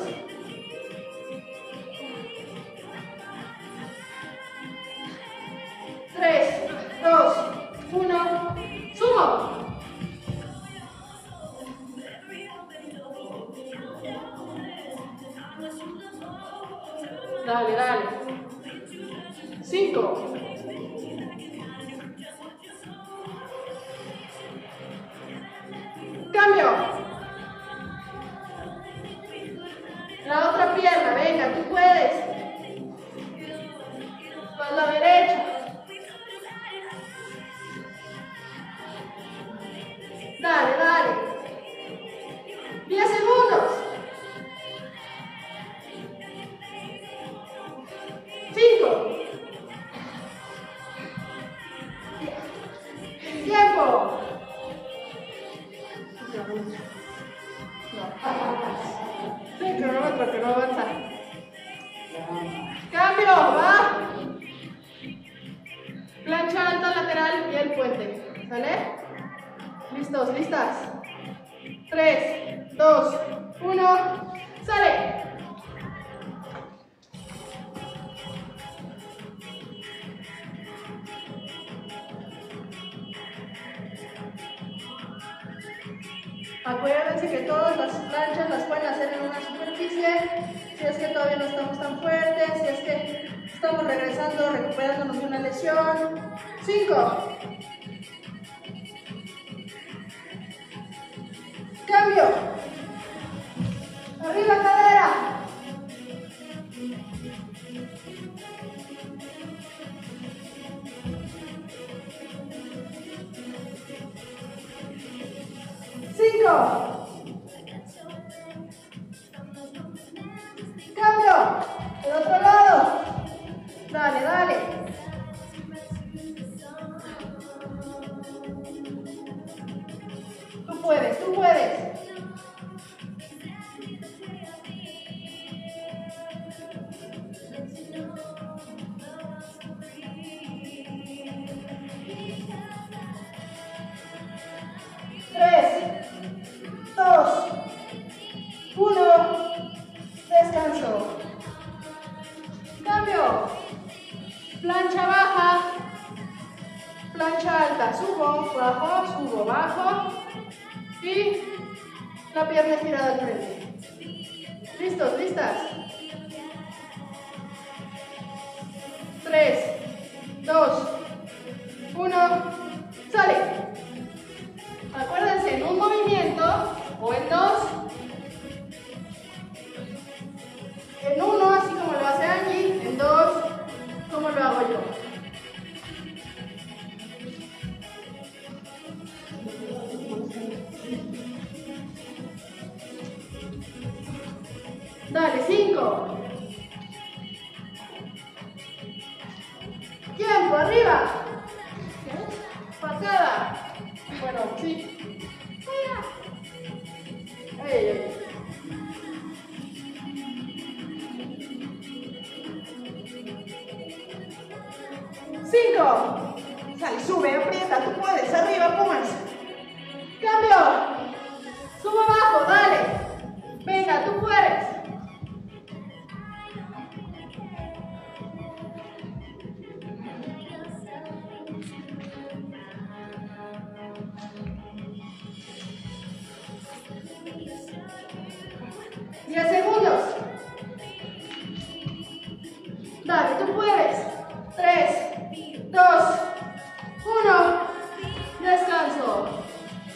tres, dos, uno, sumo. Dale, dale. cinco. Cambio. La otra pierna, venga, tú puedes. Con la derecha. Dale, dale. diez segundos. cinco. Tiempo. El cronómetro que no avanza. Cambio, va. Plancha alta lateral y el puente. ¿Sale? ¿Listos? ¿Listas? tres, dos, uno, sale. Acuérdense que todas las planchas las pueden hacer en una superficie, si es que todavía no estamos tan fuertes, si es que estamos regresando, recuperándonos de una lesión. cinco. Cambio. Arriba cadera. cinco. Cambio. El otro lado. Dale, dale. Tú puedes, tú puedes. tres, dos, uno, descanso. Cambio. Plancha baja, plancha alta, subo, bajo, subo, bajo y la pierna girada al frente. ¿Listos? ¿Listas? tres, dos, uno, sale. Acuérdense, en un movimiento o en dos, en uno, así como lo hace Angie, en dos, como lo hago yo. Dale, cinco. Tiempo, arriba. Patada. Bueno, sí. Ey, ey. Cinco. Sale, sube, aprieta, tú puedes, arriba, Pumas. Cambio. Subo abajo, dale. Venga, tú puedes. diez segundos. Dale, tú puedes. tres, dos, uno. Descanso.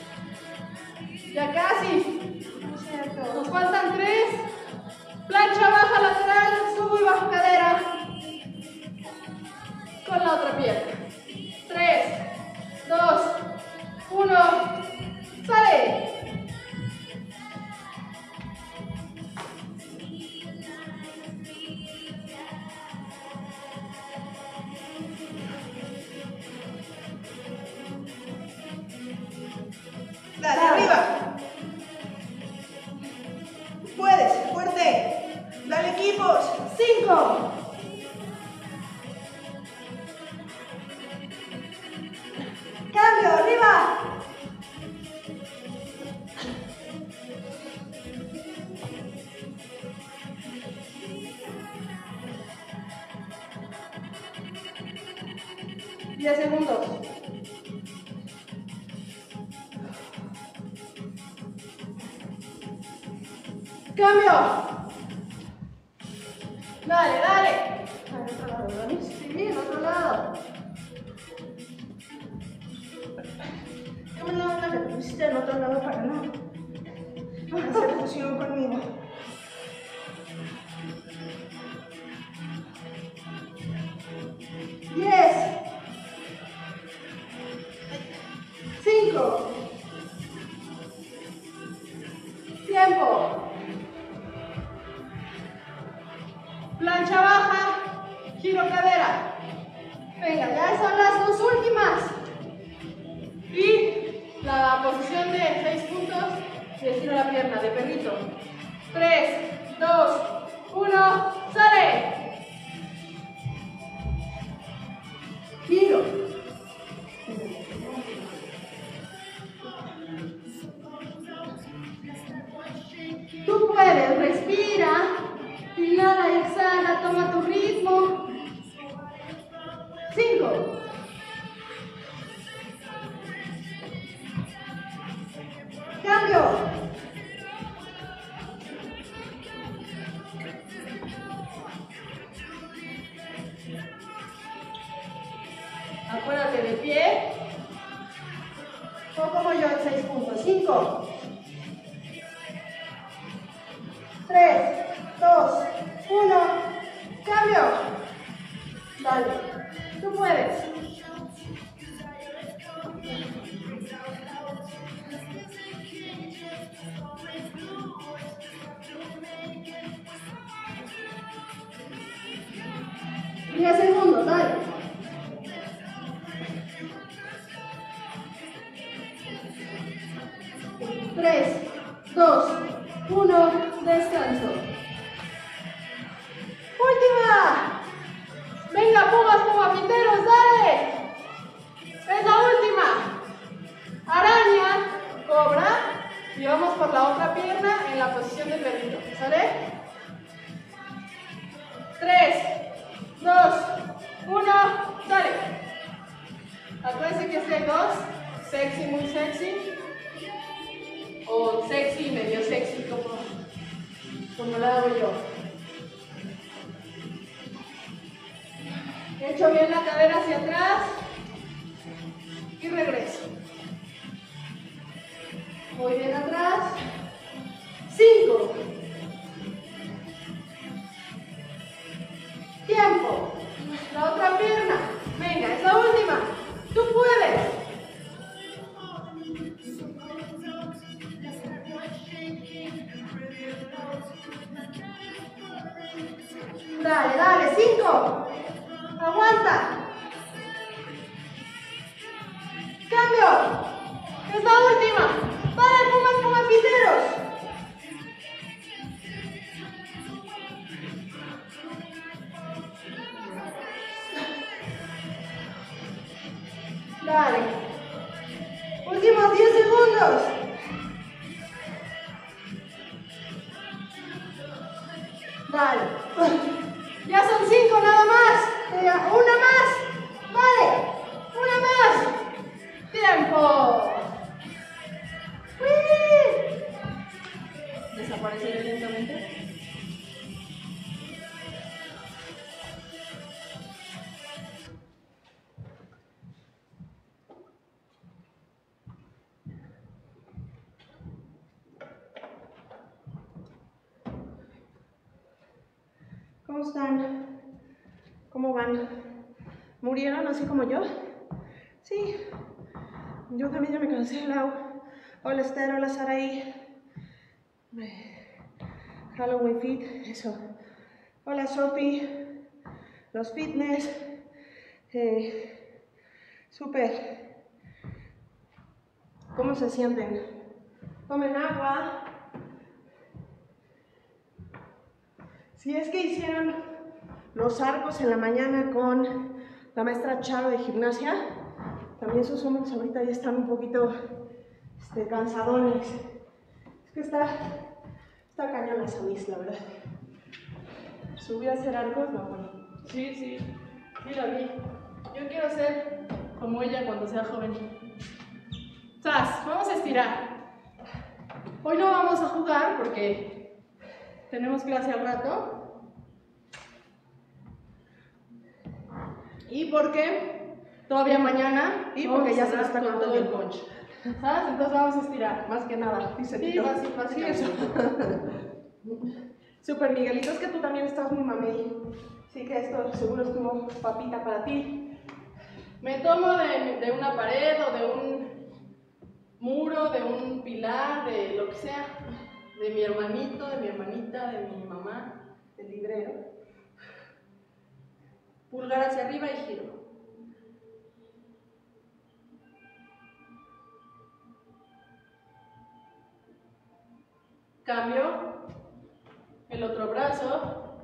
Ya casi. Nos faltan tres. Plancha baja lateral, subo y bajo cadera. Con la otra pierna. tres, dos, uno. Sale. Dale, arriba. Puedes, fuerte. Dale, equipos. cinco. Cambio, arriba. diez segundos. Cambio. Dale, dale. Al otro lado, ¿verdad? Sí, al otro lado. Yo me la onda que te pusiste al otro lado para no hacer fusión conmigo. diez. cinco. Tiempo. Plancha baja, giro cadera. Venga, ya son las dos últimas. Y la posición de seis puntos y estiro la pierna de perrito. tres, dos, uno, sale. Giro. Tú puedes, respira, inhala y exhala, toma tu ritmo. Cinco. Cambio. Acuérdate de pie. O como yo en seis puntos. cinco, tres, dos, uno. Cambio. Dale. Tú puedes. diez segundos, dale. tres, dos, uno, descanso. Última. Venga, pumas, pumapiteros, dale. Es la última. Araña, cobra. Y vamos por la otra pierna en la posición de perrito. ¿Sale? tres, dos, uno, dale. Acuérdense que este hay dos. Sexy, muy sexy. O sexy, medio sexy, como, como lo hago yo. Echo bien la cadera hacia atrás y regreso. Voy bien atrás. cinco. Tiempo. La otra pierna. Venga, es la última. Tú puedes. Dale, dale, cinco. Aguanta. Cambio. Es la última. Para, pumas, pumapiteros. Dale. Últimos diez segundos. Dale. Ya son cinco nada más. Una más. Vale. Una más. Tiempo. ¡Uy! Desapareceré lentamente. ¿Cómo están? ¿Cómo van? ¿Murieron así como yo? Sí. Yo también ya me cansé, Lau. Hola Esther, hola Saraí. Halloween Fit, eso. Hola Sophie. Los fitness. Eh, Súper. ¿Cómo se sienten? Tomen agua. Si es que hicieron los arcos en la mañana con la maestra Charo de gimnasia, también sus hombros ahorita ya están un poquito este, cansadones. Es que está, está cañón la Samis, la verdad. Subí a hacer arcos, no, bueno. Sí, sí, sí la vi. Yo quiero ser como ella cuando sea joven. ¡Sas! Vamos a estirar. Hoy no vamos a jugar porque tenemos clase al rato. Y porque todavía mañana y porque ya se nos está con todo el punch. ¿Sabes? Entonces vamos a estirar. Más que nada, dice Sí, fácil, fácil. Sí, eso. Súper, Miguelito, es que tú también estás muy mamey. Sí, que esto seguro es como papita para ti. Me tomo de, de una pared o de un muro, de un pilar, de lo que sea. De mi hermanito, de mi hermanita, de mi mamá, del librero. Pulgar hacia arriba y giro. Cambio. El otro brazo.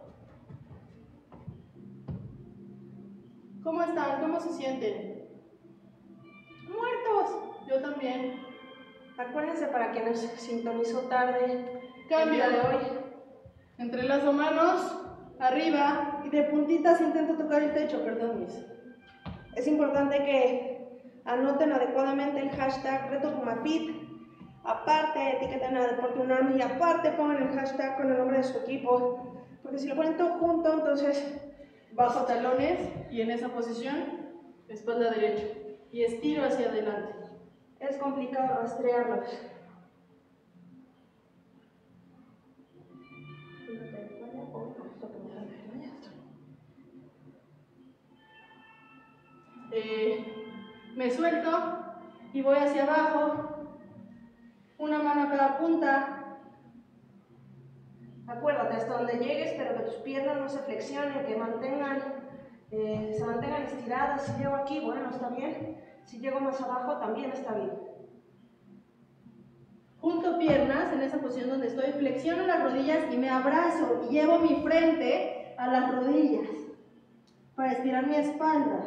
¿Cómo están? ¿Cómo se sienten? ¡Muertos! Yo también. Acuérdense, para quienes sintonizó tarde, Cambio el día de hoy. Entrelazo manos, arriba, y de puntitas intento tocar el techo, perdón, mis. Es importante que anoten adecuadamente el hashtag RetoPumaFit. Aparte, etiqueten a Deporte UNAM y aparte pongan el hashtag con el nombre de su equipo Porque si lo ponen todo junto, entonces bajo talones y en esa posición, espalda derecha. Y estiro hacia adelante. es complicado rastrearlos. Eh, me suelto y voy hacia abajo, una mano a cada punta. Acuérdate hasta donde llegues, pero que tus piernas no se flexionen, que mantengan, eh, se mantengan estiradas. Si llego aquí, bueno, está bien. Si llego más abajo, también está bien. Junto piernas en esa posición donde estoy, flexiono las rodillas y me abrazo y llevo mi frente a las rodillas para estirar mi espalda.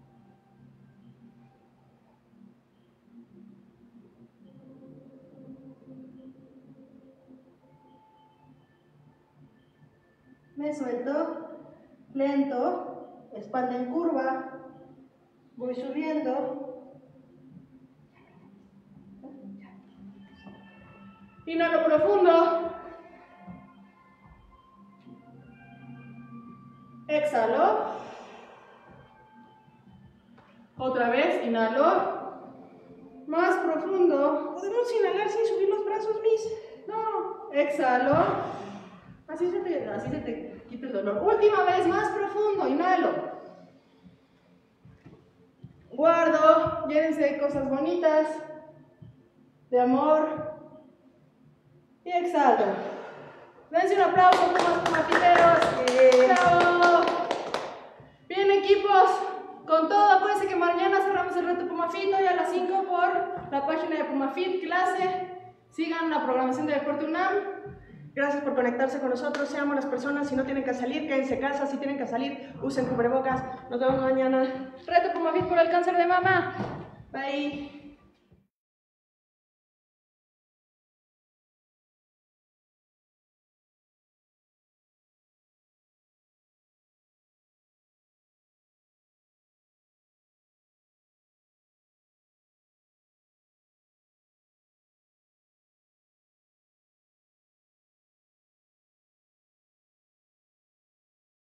Me suelto, lento, espalda en curva, voy subiendo. Inhalo profundo. Exhalo. Otra vez, inhalo. Más profundo. ¿Podemos inhalar sin subir los brazos, Miss? No. Exhalo. Así se te, así se te quita el dolor. Última vez, más profundo. Inhalo. Guardo. Llévense de cosas bonitas. De amor. Y exhalo. Dense un aplauso, pumas pumafiteros. Eh. ¡Chao! Bien, equipos. Con todo, acuérdense que mañana cerramos el reto Pumafit y a las cinco por la página de Pumafit clase. Sigan la programación de Deporte UNAM. Gracias por conectarse con nosotros. Seamos las personas. Si no tienen que salir, quédense en casa. Si tienen que salir, usen cubrebocas. Nos vemos mañana. Reto Pumafit por el cáncer de mama. Bye.